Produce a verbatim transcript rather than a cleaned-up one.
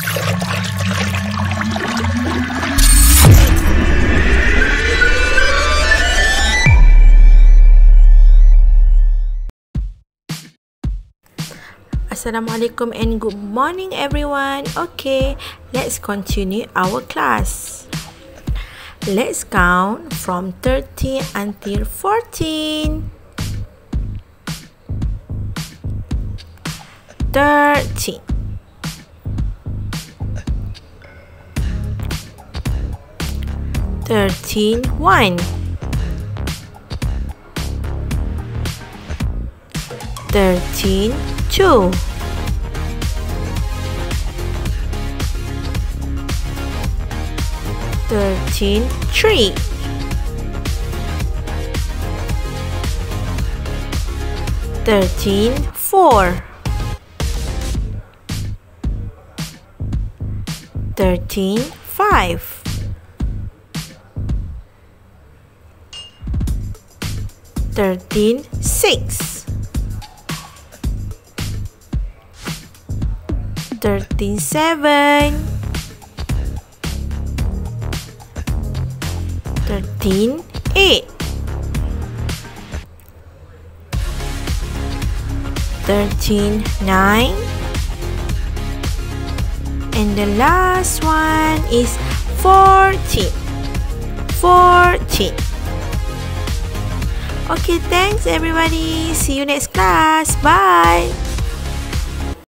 Assalamualaikum and good morning everyone. Okay, let's continue our class. Let's count from thirteen until fourteen. Thirteen. Thirteen one. Thirteen two. Thirteen three. Thirteen four. Thirteen five. Thirteen six. Thirteen seven. Thirteen eight. Thirteen nine. And the last one is fourteen. Fourteen. Okay, thanks everybody. See you next class. Bye.